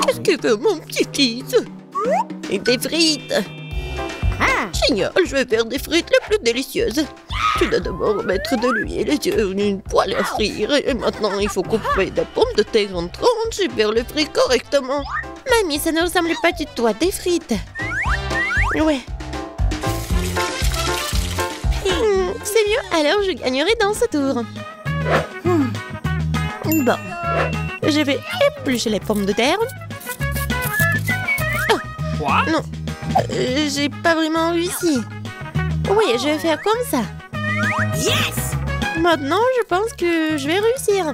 Qu'est-ce que veut mon petit-fils? Et des frites. Génial, je vais faire des frites les plus délicieuses. Tu dois d'abord mettre de l'huile sur une poêle à frire. Et maintenant, il faut couper des pommes de terre en tranches et faire les frites correctement. Mamie, ça ne ressemble pas du tout à des frites. Ouais. C'est mieux, alors je gagnerai dans ce tour. Bon. Je vais éplucher les pommes de terre. Oh, non. J'ai pas vraiment réussi. Oui, je vais faire comme ça. Yes! Maintenant, je pense que je vais réussir.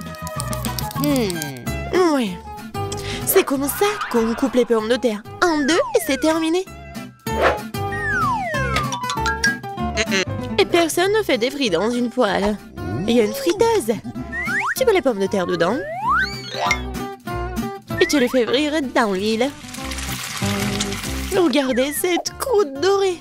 Oui. C'est comme ça qu'on coupe les pommes de terre. En deux et c'est terminé. Et personne ne fait des frites dans une poêle. Il y a une friteuse. Tu mets les pommes de terre dedans. Et tu les fais frire dans l'huile. Regardez cette croûte dorée.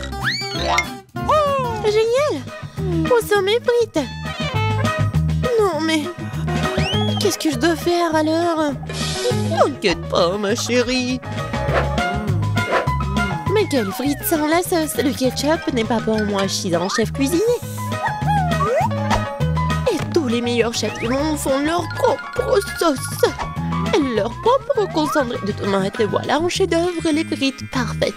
Génial! Où sont mes frites? Non, mais... qu'est-ce que je dois faire alors? T'inquiète pas, ma chérie. Mais quelles frites sans la sauce? Le ketchup n'est pas pour moi, je suis un chef cuisinier. Et tous les meilleurs chefs du monde font leur propre sauce. Leur propre concentré de tomates. Et voilà un chef-d'œuvre, les frites parfaites.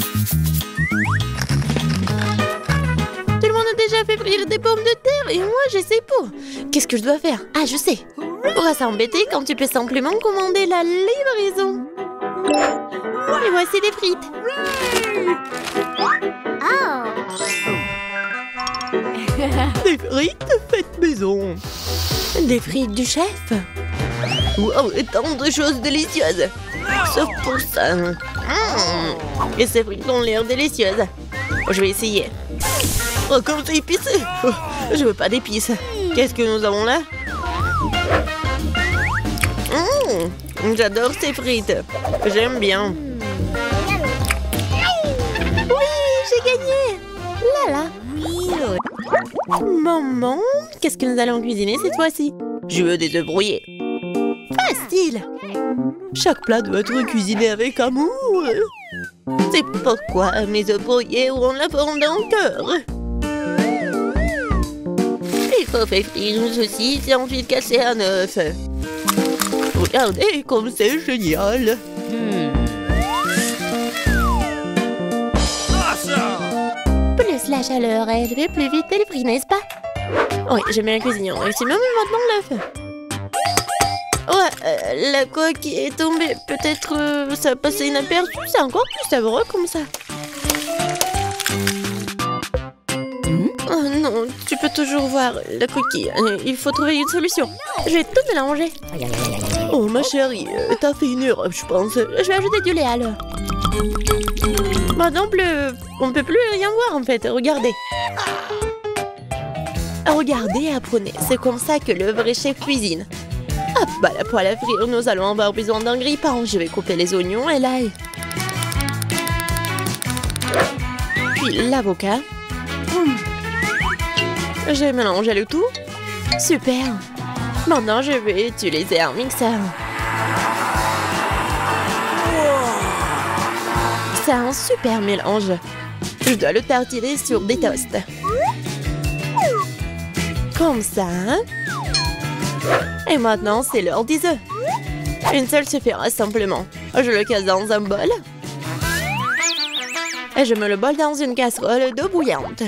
Tout le monde a déjà fait frire des pommes de terre et moi je sais pas. Qu'est-ce que je dois faire? Ah, je sais. Pourquoi s'embêter quand tu peux simplement commander la livraison? Et voici des frites. Des frites faites maison. Des frites du chef. Wow, et tant de choses délicieuses. Sauf pour ça. Et ces frites ont l'air délicieuses. Je vais essayer. Oh, comme c'est épicé. Je veux pas d'épices. Qu'est-ce que nous avons là? J'adore ces frites. J'aime bien. Oui, j'ai gagné. Là, là. Maman, qu'est-ce que nous allons cuisiner cette fois-ci? Je veux des œufs brouillés. Facile. Chaque plat doit être cuisiné avec amour. C'est pourquoi mes œufs brouillés auront la forme d'un cœur. Il faut faire frire une saucisse et ensuite casser un œuf. Regardez comme c'est génial. Plus la chaleur élevée, plus vite elle brille, n'est-ce pas? Oui, j'aime bien cuisiner. Et c'est même maintenant l'œuf. Ouais, la coque est tombée. Peut-être ça a passé inaperçu. C'est encore plus savoureux comme ça. Oh non, tu peux toujours voir la coquille. Il faut trouver une solution. Je vais tout mélanger. Oh ma chérie, t'as fait une erreur, je pense. Je vais ajouter du lait alors. Maintenant, on peut plus rien voir en fait. Regardez. Regardez, apprenez. C'est comme ça que le vrai chef cuisine. Hop, bah la poêle à frire, nous allons avoir besoin d'un grille-pain. Je vais couper les oignons et l'ail. Puis l'avocat. J'ai mélangé le tout. Super. Maintenant, je vais utiliser un mixeur. C'est un super mélange. Je dois le tartiner sur des toasts. Comme ça. Et maintenant, c'est l'heure des œufs. Une seule suffira simplement. Je le casse dans un bol. Et je mets le bol dans une casserole d'eau bouillante.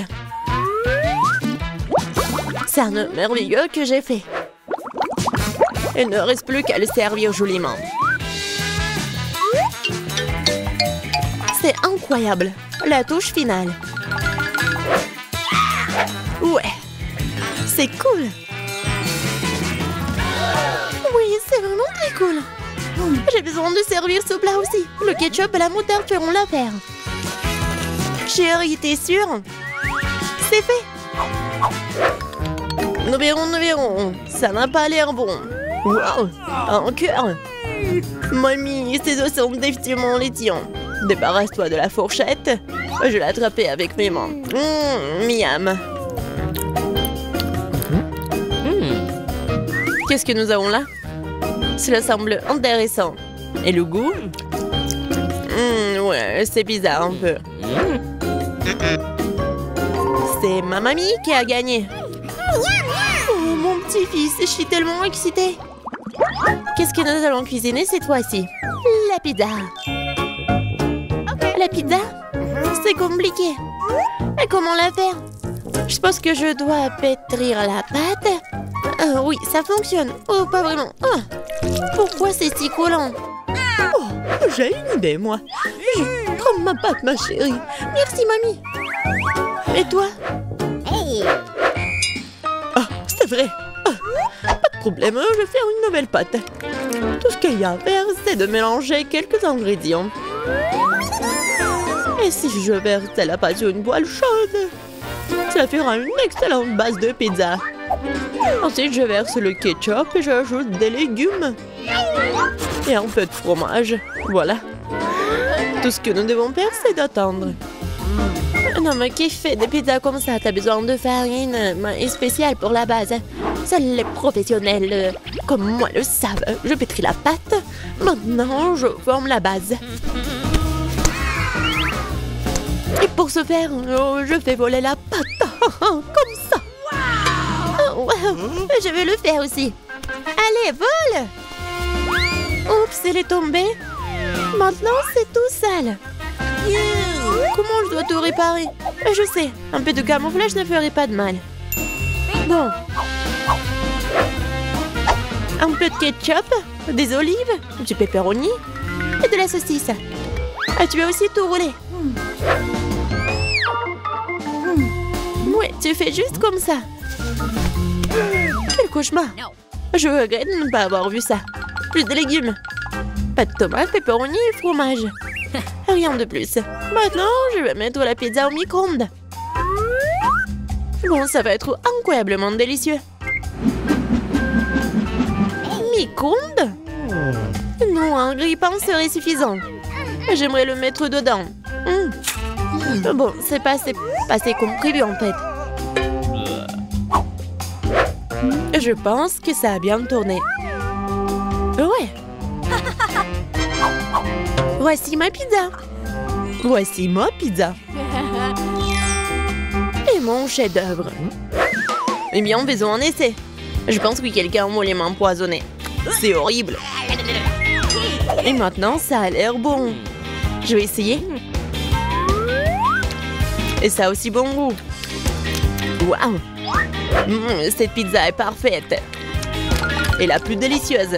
C'est un œuf merveilleux que j'ai fait. Il ne reste plus qu'à le servir joliment. C'est incroyable. La touche finale. Ouais. C'est cool. Oui, c'est vraiment très cool. J'ai besoin de servir ce plat aussi. Le ketchup et la moutarde feront l'affaire. Chérie, t'es sûre? C'est fait. Nous verrons. Ça n'a pas l'air bon. Wow, un cœur. Mamie, ces os sont définitivement laitillants. Débarrasse-toi de la fourchette. Je vais l'attraper avec mes mains. Miam. Qu'est-ce que nous avons là? Cela semble intéressant. Et le goût? Ouais, c'est bizarre un peu. C'est ma mamie qui a gagné. Oh, mon petit-fils, je suis tellement excitée. Qu'est-ce que nous allons cuisiner cette fois-ci? La pizza. La pizza? C'est compliqué. Et comment la faire? Je pense que je dois pétrir la pâte. Oui, ça fonctionne. Oh, pas vraiment. Oh, pourquoi c'est si collant? Oh, j'ai une idée, moi. Prends ma pâte, ma chérie. Merci, mamie. Et toi? Ah, c'est vrai. Ah, pas de problème, je vais faire une nouvelle pâte. Tout ce qu'il y a à faire, c'est de mélanger quelques ingrédients. Et si je verse la pâte sur une poêle chaude, cela fera une excellente base de pizza. Ensuite, je verse le ketchup et j'ajoute des légumes. Et un peu de fromage. Voilà. Tout ce que nous devons faire, c'est d'attendre. Non, mais qui fait des pizzas comme ça? T'as besoin de farine spéciale pour la base. Seuls les professionnels comme moi le savent. Je pétris la pâte. Maintenant, je forme la base. Et pour ce faire, je fais voler la pâte. Comme ça. Oh, wow. Je vais le faire aussi. Allez, vole! Oups, elle est tombée. Maintenant, c'est tout sale. Comment je dois tout réparer? Je sais, un peu de camouflage ne ferait pas de mal. Bon. Un peu de ketchup, des olives, du pepperoni et de la saucisse. Ah, tu as aussi tout roulé. Ouais, tu fais juste comme ça. Quel cauchemar. Je regrette de ne pas avoir vu ça. Plus de légumes. Pas de tomates, pepperoni et fromage. Rien de plus. Maintenant, je vais mettre la pizza au micro-ondes. Bon, ça va être incroyablement délicieux. Micro-ondes? Non, un grille-pain serait suffisant. J'aimerais le mettre dedans. Bon, c'est passé comme prévu en fait. Je pense que ça a bien tourné. Ouais. Voici ma pizza. Voici ma pizza. Et mon chef-d'œuvre. Eh bien, faisons un essai. Je pense que quelqu'un m'a les mains empoisonnées. C'est horrible. Et maintenant, ça a l'air bon. Je vais essayer. Et ça a aussi bon goût. Waouh! Cette pizza est parfaite. Et la plus délicieuse.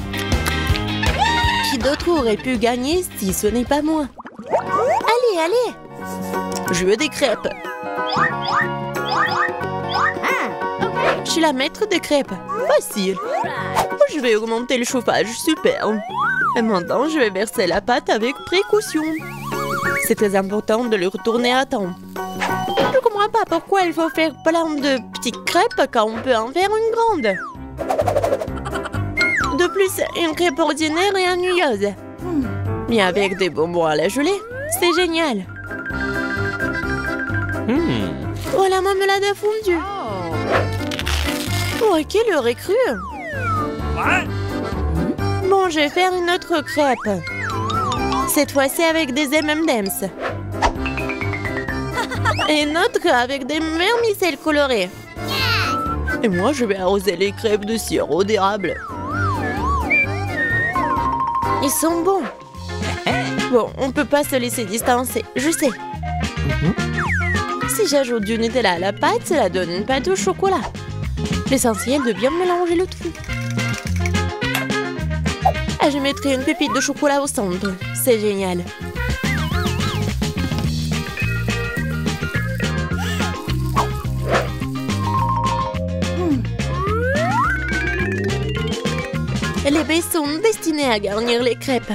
Qui d'autre aurait pu gagner si ce n'est pas moi? Allez, allez! Je veux des crêpes. Je suis la maître des crêpes. Facile. Je vais augmenter le chauffage. Super. Et maintenant, je vais verser la pâte avec précaution. C'est très important de le retourner à temps. Je ne comprends pas pourquoi il faut faire plein de petites crêpes quand on peut en faire une grande. De plus, une crêpe ordinaire est ennuyeuse. Mais avec des bonbons à la gelée, c'est génial. Oh, la marmelade a fondu. Oh, qui l'aurait cru? Bon, je vais faire une autre crêpe. Cette fois-ci avec des M&M's. Et une autre avec des vermicelles colorées. Et moi, je vais arroser les crêpes de sirop d'érable. Ils sont bons. Bon, on peut pas se laisser distancer, je sais. Si j'ajoute du Nutella à la pâte, cela donne une pâte au chocolat. L'essentiel de bien mélanger le tout. Et je mettrai une pépite de chocolat au centre. C'est génial. Les baies sont destinées à garnir les crêpes.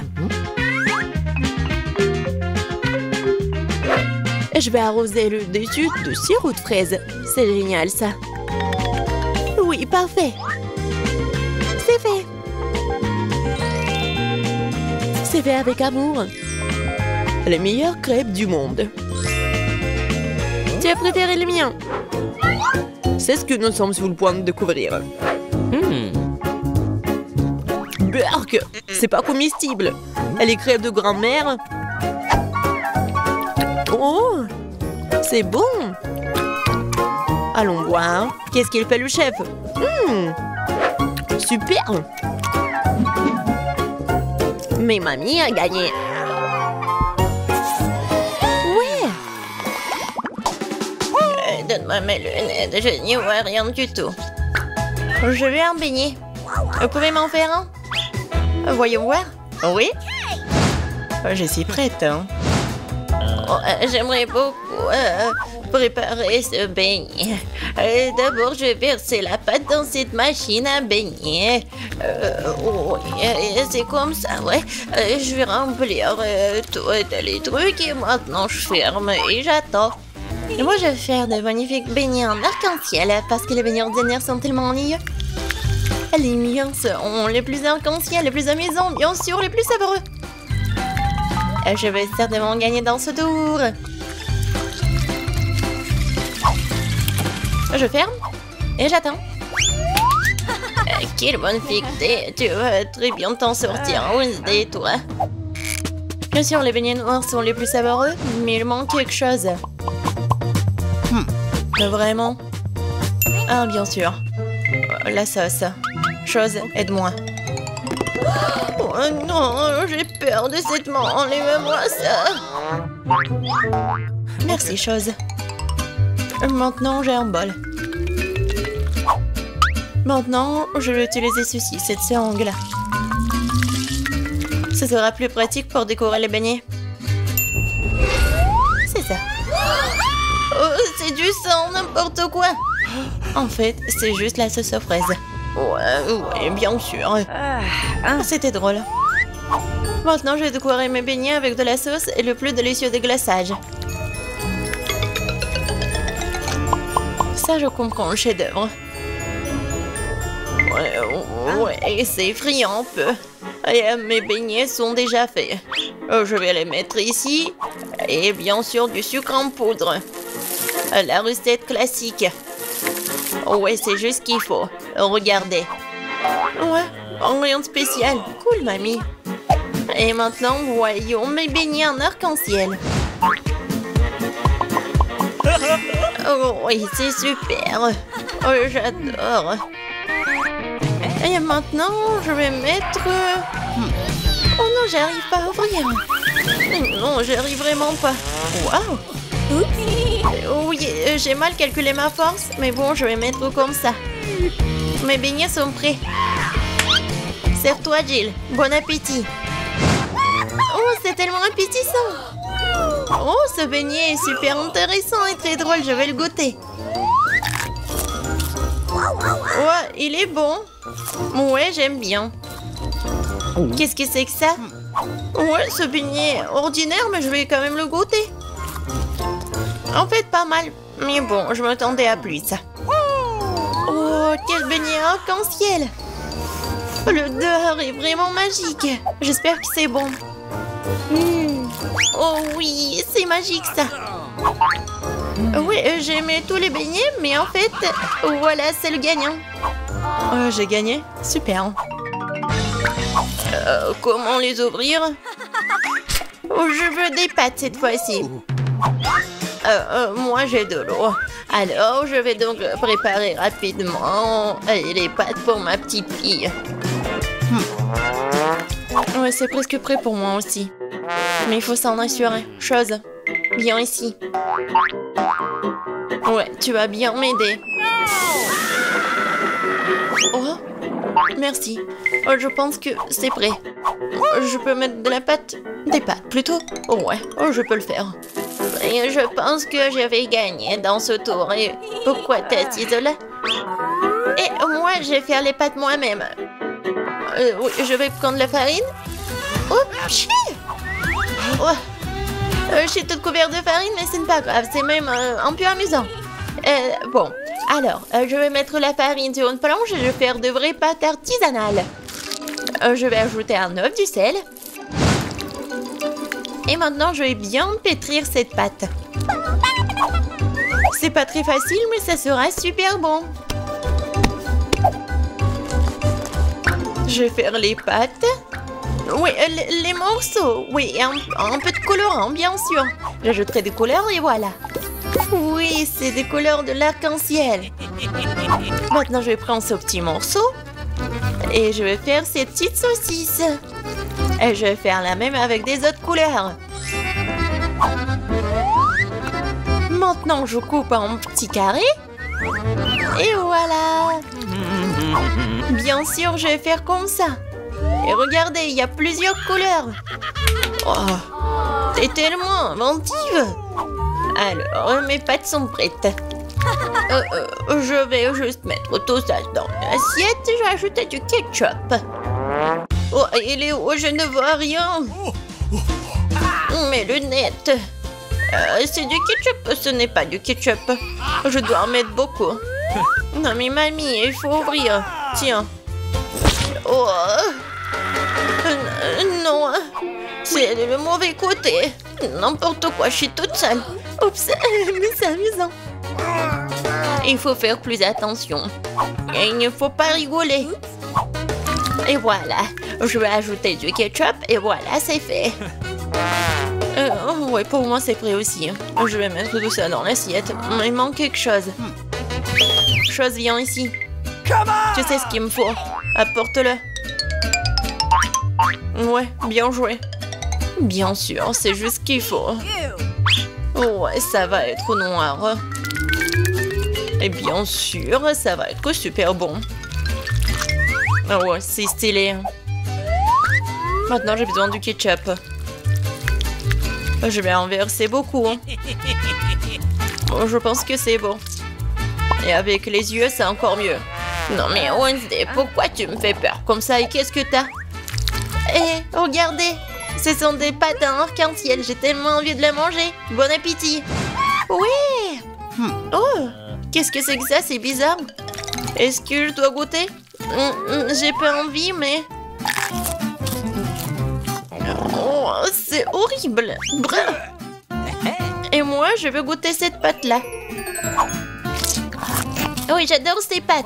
Et je vais arroser le dessus de sirop de fraise. C'est génial, ça. Oui, parfait. C'est fait. C'est fait avec amour. Les meilleures crêpes du monde. Tu as préféré le mien? C'est ce que nous sommes sur le point de découvrir. Berk, C'est pas comestible. Elle est crève de grand-mère. Oh, c'est bon. Allons voir. Qu'est-ce qu'il fait le chef? Super. Mais mamie a gagné. Ouais. Donne-moi mes lunettes, je n'y vois rien du tout. Je veux un beignet. Vous pouvez m'en faire un? Voyons voir. Oui. Je suis prête. Hein. J'aimerais beaucoup préparer ce beignet. D'abord, je vais verser la pâte dans cette machine à beignet. C'est comme ça, ouais. Je vais remplir tous les trucs et maintenant je ferme et j'attends. Et moi, je vais faire de magnifiques beignets en arc-en-ciel parce que les beignets ordinaires sont tellement ennuyeux. Les miens sont les plus arc-en-ciel, les plus amusants, bien sûr, les plus savoureux. Je vais certainement gagner dans ce tour. Je ferme et j'attends. Quelle bonne fille que t'es. Tu vas très bien t'en sortir, Wednesday, toi. Bien sûr, les beignets noirs sont les plus savoureux, mais il manque quelque chose. Vraiment? Ah, bien sûr. La sauce. Chose, aide-moi. Oh non, j'ai peur de cette main. Enlève-moi ça. Merci, chose. Maintenant, j'ai un bol. Maintenant, je vais utiliser ceci, cette sangle. Ce sera plus pratique pour décorer les beignets. C'est ça. Oh, c'est du sang, n'importe quoi. En fait, c'est juste la sauce aux fraises. Ouais, bien sûr. C'était drôle. Maintenant, je vais décorer mes beignets avec de la sauce et le plus délicieux déglaçage. Ça, je comprends le chef-d'œuvre. Ouais, c'est effrayant un peu. Et mes beignets sont déjà faits. Je vais les mettre ici. Et bien sûr, du sucre en poudre. La recette classique. Ouais, c'est juste ce qu'il faut. Regardez. Ouais, rien de spécial. Cool, mamie. Et maintenant, voyons mes beignets en arc-en-ciel. Oh, oui, c'est super. Oh, j'adore. Et maintenant, je vais mettre... Oh non, j'arrive pas à ouvrir. Non, j'arrive vraiment pas. Waouh. Oui, j'ai mal calculé ma force, mais bon, je vais mettre comme ça. Mes beignets sont prêts. Serre-toi, Jill. Bon appétit. Oh, c'est tellement appétissant. Oh, ce beignet est super intéressant et très drôle. Je vais le goûter. Ouais, il est bon. Ouais, j'aime bien. Qu'est-ce que c'est que ça? Ouais, ce beignet est ordinaire, mais je vais quand même le goûter. En fait, pas mal. Mais bon, je m'attendais à plus. Oh, quel beignet arc-en-ciel. L'odeur est vraiment magique. J'espère que c'est bon. Oh oui, c'est magique ça. Oui, j'ai aimé tous les beignets, mais en fait, voilà, c'est le gagnant. J'ai gagné? Super. Comment les ouvrir? Je veux des pâtes cette fois-ci. Moi, j'ai de l'eau. Alors, je vais donc préparer rapidement les pâtes pour ma petite fille. Ouais, c'est presque prêt pour moi aussi. Mais il faut s'en assurer. Chose, viens ici. Ouais, tu vas bien m'aider. Oh, merci. Je pense que c'est prêt. Je peux mettre de la pâte? Des pâtes, plutôt? Ouais, je peux le faire. Et je pense que je vais gagner dans ce tour. Et pourquoi t'es assise là? Et moi, je vais faire les pâtes moi-même. Oui, je vais prendre la farine. Oups! Oh. Je suis toute couverte de farine, mais ce n'est pas grave. C'est même un peu amusant. Bon, alors, je vais mettre la farine sur une planche et je vais faire de vraies pâtes artisanales. Je vais ajouter un œuf, du sel. Et maintenant, je vais bien pétrir cette pâte. C'est pas très facile, mais ça sera super bon. Je vais faire les pâtes. Oui, les morceaux. Oui, et un peu de colorant, bien sûr. J'ajouterai des couleurs et voilà. Oui, c'est des couleurs de l'arc-en-ciel. Maintenant, je vais prendre ce petit morceau. Et je vais faire ces petites saucisses. Et je vais faire la même avec des autres couleurs. Maintenant, je coupe en petits carrés. Et voilà. Bien sûr, je vais faire comme ça. Et regardez, il y a plusieurs couleurs. Oh, t'es tellement inventive. Alors, mes pâtes sont prêtes. Je vais juste mettre tout ça dans l'assiette. Je vais ajouter du ketchup. Oh, il est où? Je ne vois rien. Mes lunettes. C'est du ketchup. Ce n'est pas du ketchup. Je dois en mettre beaucoup. Non, mais mamie, il faut ouvrir. Tiens. Oh. Non. C'est le mauvais côté. N'importe quoi, je suis toute seule. Oups, mais c'est amusant. Il faut faire plus attention. Et il ne faut pas rigoler. Et voilà. Je vais ajouter du ketchup et voilà, c'est fait. Ouais, pour moi, c'est prêt aussi. Je vais mettre tout ça dans l'assiette. Il manque quelque chose. Chose, viens ici. Tu sais ce qu'il me faut. Apporte-le. Ouais, bien joué. Bien sûr, c'est juste ce qu'il faut. Ouais, ça va être noir. Et bien sûr, ça va être super bon. Ouais, c'est stylé. Maintenant, j'ai besoin du ketchup. Je vais en verser beaucoup. Je pense que c'est bon. Et avec les yeux, c'est encore mieux. Non mais Wednesday, pourquoi tu me fais peur comme ça et qu'est-ce que t'as? Eh, regardez, ce sont des pâtes en arc-en-ciel. J'ai tellement envie de les manger. Bon appétit. Oui. Oh, qu'est-ce que c'est que ça? C'est bizarre. Est-ce que je dois goûter? J'ai pas envie, mais... Oh, c'est horrible. Et moi, je veux goûter cette pâte-là. Oui, j'adore ces pâtes.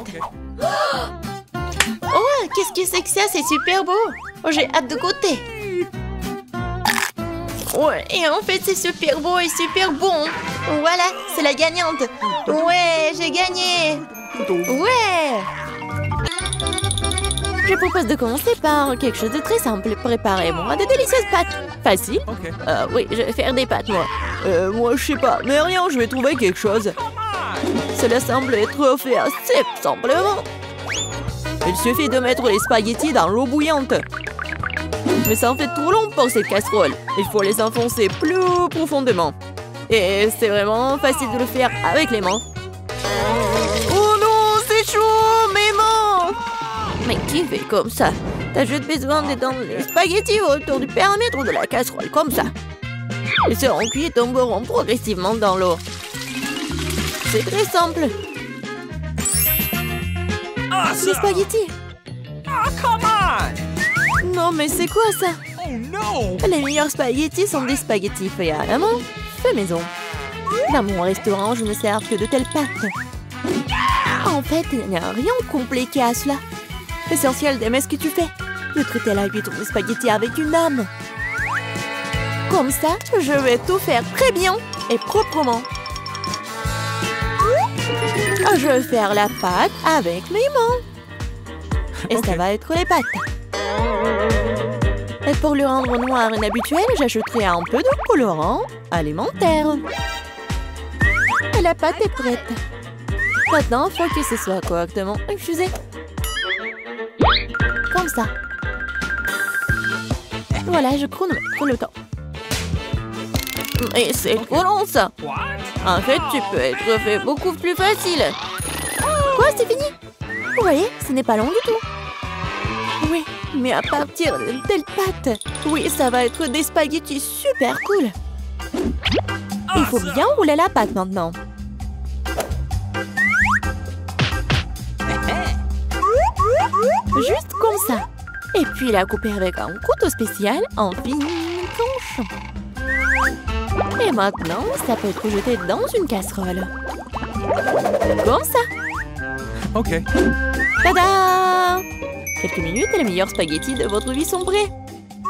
Oh, qu'est-ce que c'est que ça? C'est super beau. Oh, j'ai hâte de goûter. Ouais, et en fait, c'est super beau et super bon. Voilà, c'est la gagnante. Ouais, j'ai gagné. Ouais. Je propose de commencer par quelque chose de très simple. Préparez-moi de délicieuses pâtes. Facile. Oui, je vais faire des pâtes, moi. Moi, je sais pas. Mais rien, je vais trouver quelque chose. Cela semble être fait assez simplement. Il suffit de mettre les spaghettis dans l'eau bouillante. Mais ça en fait trop long pour cette casserole. Il faut les enfoncer plus profondément. Et c'est vraiment facile de le faire avec les mains. Oh non, c'est chaud, mes mains! Mais qui fait comme ça? T'as juste besoin d'étendre les spaghettis autour du périmètre de la casserole, comme ça. Ils seront cuits et tomberont progressivement dans l'eau. C'est très simple. Les spaghettis. Come on! Non, mais c'est quoi ça? Oh no! Les meilleurs spaghettis sont des spaghettis faits à la main, fait maison. Dans mon restaurant, je ne sers que de telles pâtes. En fait, il n'y a rien de compliqué à cela. L'essentiel d'aimer ce que tu fais. De traiter la huître de spaghettis avec une âme. Comme ça, je vais tout faire très bien et proprement. Je vais faire la pâte avec mes mains. Et ça va être les pâtes. Et pour le rendre noir inhabituel, j'ajouterai un peu de colorant alimentaire. Et la pâte est prête. Maintenant, il faut que ce soit correctement infusé. Comme ça. Voilà, je chronomètre le temps. Mais c'est trop long, ça. En fait, tu peux être fait beaucoup plus facile. Quoi, c'est fini? Vous voyez, ce n'est pas long du tout. Oui, mais à partir de telle pâte, oui, ça va être des spaghettis super cool. Il faut bien rouler la pâte maintenant. Juste comme ça. Et puis la couper avec un couteau spécial en fines tranches. Et maintenant, ça peut être jeté dans une casserole. Comme ça. Ok. Tada! Quelques minutes et les meilleurs spaghettis de votre vie sont prêts.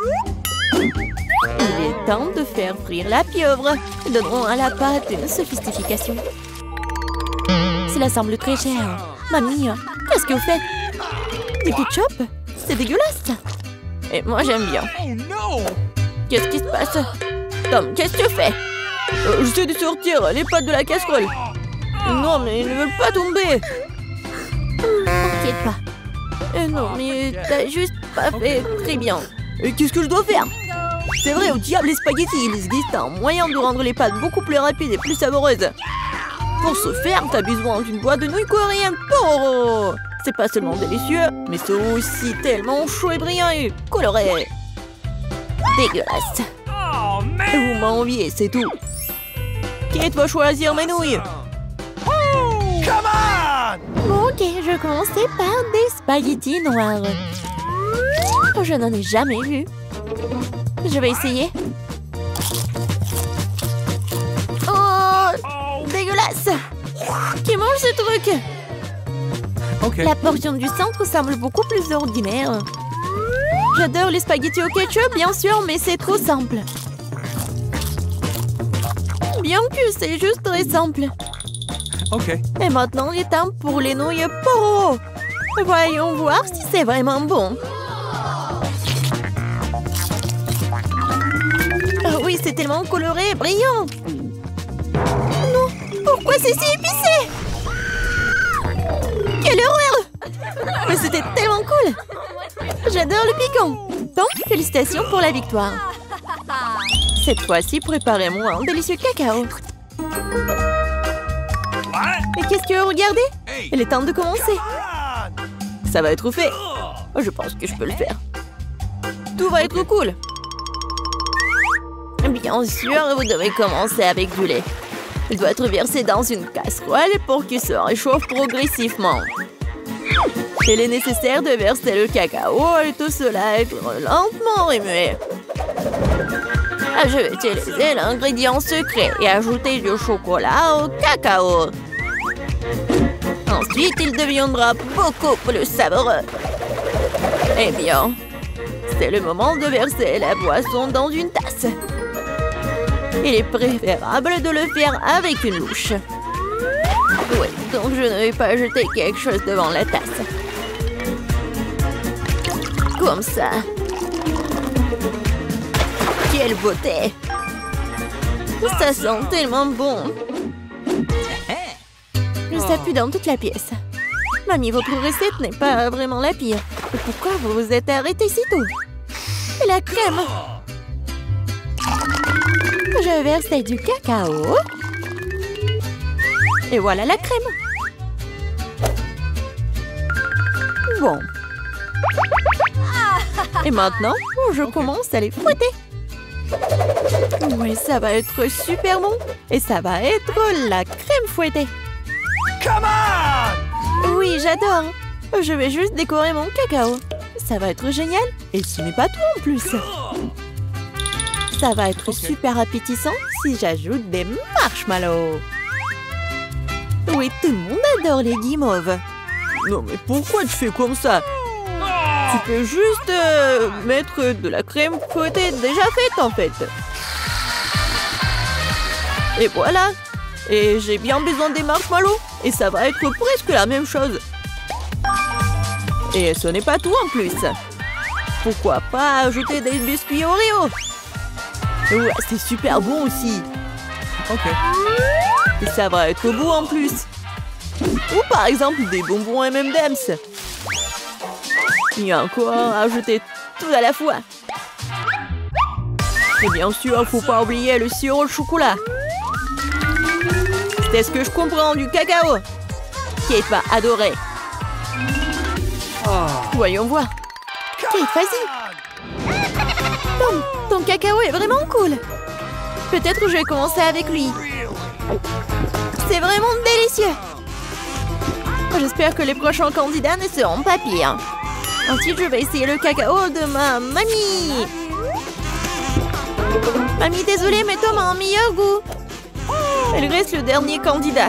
Il est temps de faire frire la pieuvre. Donnerons à la pâte une sophistication. Cela semble très cher. Mamie, qu'est-ce que vous faites? Du ketchup? C'est dégueulasse. Et moi, j'aime bien. Oh no! Qu'est-ce qui se passe? Tom, qu'est-ce que tu fais? J'essaie de sortir les pâtes de la casserole. Non, mais ils ne veulent pas tomber. T'inquiète pas. Non, mais t'as juste pas fait très bien. Et qu'est-ce que je dois faire? C'est vrai, au diable les spaghettis, il existe un moyen de rendre les pâtes beaucoup plus rapides et plus savoureuses. Pour ce faire, t'as besoin d'une boîte de nouilles coréennes Toro. C'est pas seulement délicieux, mais c'est aussi tellement chaud et brillant et coloré. Dégueulasse. Oh man! Vous m'enviez, c'est tout. Kate va choisir mes nouilles. Come on! Bon, ok, je commençais par des spaghettis noirs. Oh, je n'en ai jamais vu. Je vais essayer. Oh, dégueulasse! Qui mange ce truc? Okay. La portion du centre semble beaucoup plus ordinaire. J'adore les spaghettis au ketchup, bien sûr, mais c'est trop simple. Bien que c'est juste très simple. Ok. Et maintenant, il est temps pour les nouilles Poro. Voyons voir si c'est vraiment bon. Ah oui, c'est tellement coloré et brillant. Non, pourquoi c'est si épicé? Quelle horreur! Mais c'était tellement cool. J'adore le piquant. Donc, félicitations pour la victoire. Cette fois-ci, préparez-moi un délicieux cacao. Et qu'est-ce que vous regardez? Il est temps de commencer. Ça va être fait. Je pense que je peux le faire. Tout va être cool. Bien sûr, vous devez commencer avec du lait. Il doit être versé dans une casserole pour qu'il se réchauffe progressivement. Il est nécessaire de verser le cacao et tout cela être lentement remué. Je vais utiliser l'ingrédient secret et ajouter du chocolat au cacao. Ensuite, il deviendra beaucoup plus savoureux. Eh bien, c'est le moment de verser la boisson dans une tasse. Il est préférable de le faire avec une louche. Oui, donc je ne vais pas jeter quelque chose devant la tasse. Comme ça. Quelle beauté! Ça sent tellement bon. Ça pue dans toute la pièce. Mamie, votre recette n'est pas vraiment la pire. Et pourquoi vous vous êtes arrêté si tôt? Et la crème? Je verse du cacao. Et voilà la crème. Bon. Et maintenant, je commence à les fouetter. Oui, ça va être super bon. Et ça va être la crème fouettée. Come on! Oui, j'adore. Je vais juste décorer mon cacao. Ça va être génial. Et ce n'est pas tout en plus. Ça va être super appétissant si j'ajoute des marshmallows. Oui, tout le monde adore les guimauves. Non, mais pourquoi tu fais comme ça? Tu peux juste mettre de la crème fouettée déjà faite, en fait. Et voilà. Et j'ai bien besoin des marshmallows. Et ça va être presque la même chose. Et ce n'est pas tout en plus. Pourquoi pas ajouter des biscuits Oreo? Ouais, c'est super bon aussi. Ok. Et ça va être beau en plus. Ou par exemple des bonbons M&M's. Il y a encore à ajouter tout à la fois. Et bien sûr, il ne faut pas oublier le sirop de chocolat. C'est ce que je comprends du cacao. Kate va adorer. Voyons voir. Kate, vas-y. Tom, ton cacao est vraiment cool. Peut-être que je vais commencer avec lui. C'est vraiment délicieux. J'espère que les prochains candidats ne seront pas pires. Ensuite, je vais essayer le cacao de ma mamie. Mamie, désolée, mais Tom a un meilleur goût. Il reste le dernier candidat.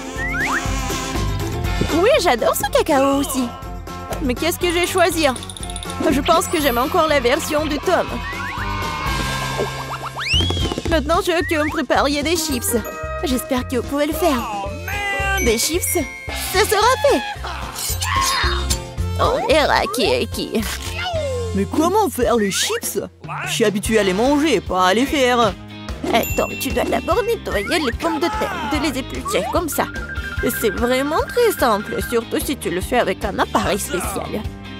Oui, j'adore ce cacao aussi. Mais qu'est-ce que je vais choisir? Je pense que j'aime encore la version de Tom. Maintenant, je veux que vous me prépariez des chips. J'espère que vous pouvez le faire. Des chips, ça sera fait. On verra qui est qui. Mais comment faire les chips? Je suis habituée à les manger, pas à les faire. Attends, tu dois d'abord nettoyer les pommes de terre, de les éplucher comme ça. Et c'est vraiment très simple, surtout si tu le fais avec un appareil spécial.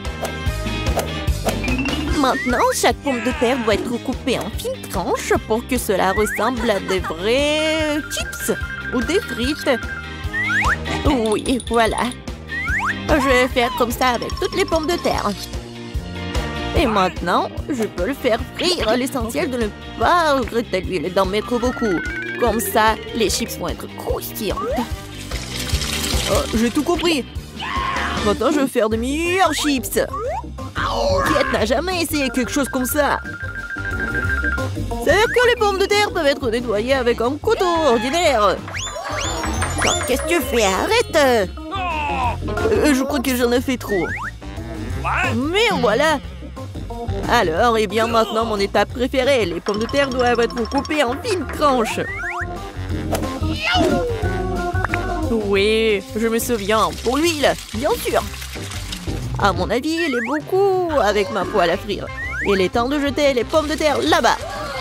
Maintenant, chaque pomme de terre doit être coupée en fines tranches pour que cela ressemble à des vrais chips ou des frites. Oui, voilà. Je vais faire comme ça avec toutes les pommes de terre. Et maintenant, je peux le faire frire. L'essentiel de ne pas regretter l'huile et d'en mettre beaucoup. Comme ça, les chips vont être croustillantes. Oh, j'ai tout compris. Maintenant, je vais faire de meilleurs chips. Kate n'a jamais essayé quelque chose comme ça. C'est-à-dire que les pommes de terre peuvent être nettoyées avec un couteau ordinaire. Qu'est-ce que tu fais? Arrête! Je crois que j'en ai fait trop. Mais voilà. Alors, et bien maintenant, mon étape préférée. Les pommes de terre doivent être coupées en fines tranches. Oui, je me souviens. Pour l'huile, bien sûr. À mon avis, il est beaucoup avec ma poêle à frire. Il est temps de jeter les pommes de terre là-bas.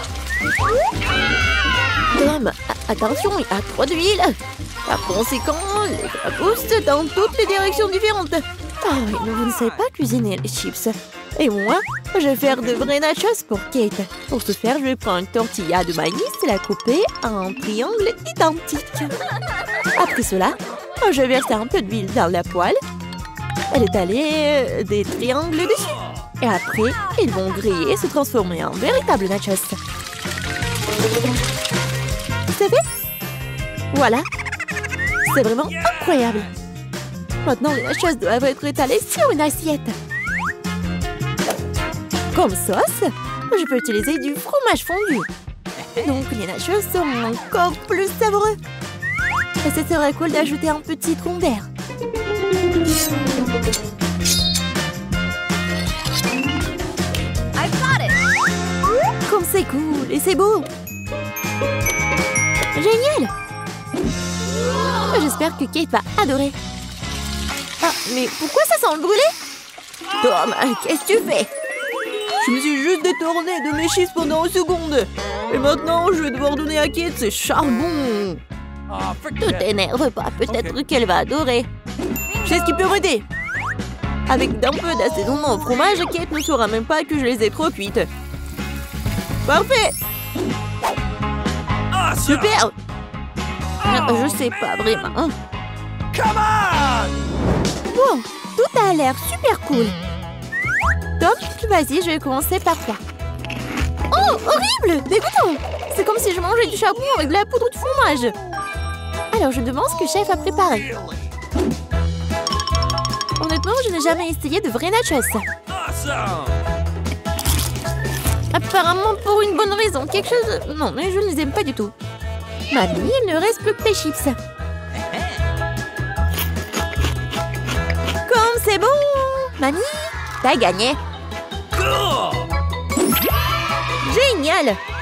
Tom, attention, il y a trop d'huile. Par conséquent, les gras poussent dans toutes les directions différentes. Ah oui, mais vous ne savez pas cuisiner les chips. Et moi, je vais faire de vrais nachos pour Kate. Pour ce faire, je vais prendre une tortilla de maïs et la couper en triangles identiques. Après cela, je vais verser un peu d'huile dans la poêle. Elle étaler des triangles dessus. Et après, ils vont griller et se transformer en véritables nachos. C'est fait? Voilà. C'est vraiment incroyable. Maintenant, les nachos doivent être étalés sur une assiette. Comme sauce, je peux utiliser du fromage fondu. Donc, les nachos seront encore plus savoureux. Et ce serait cool d'ajouter un petit tronc d'air. Comme c'est cool et c'est beau. Génial. J'espère que Kate va adorer. Ah, mais pourquoi ça sent le brûlé? Tom, qu'est-ce que tu fais? Je me suis juste détournée de mes chips pendant une seconde. Et maintenant, je vais devoir donner à Kate ses charbons. Tout t'énerve pas, peut-être qu'elle va adorer. Je sais ce qui peut m'aider. Avec d'un peu d'assaisonnement au fromage, Kate ne saura même pas que je les ai trop cuites. Parfait. Super. Je sais pas vraiment. Bon, tout a l'air super cool. Tom, vas-y, je vais commencer par toi. Oh, horrible, dégoûtant. C'est comme si je mangeais du charbon avec de la poudre de fromage. Alors, je demande ce que chef a préparé. Honnêtement, je n'ai jamais essayé de vrais nachos. Apparemment pour une bonne raison. Quelque chose... Non, mais je ne les aime pas du tout. Mamie, il ne reste plus que tes chips. Comme c'est bon. Mamie, t'as gagné. Génial.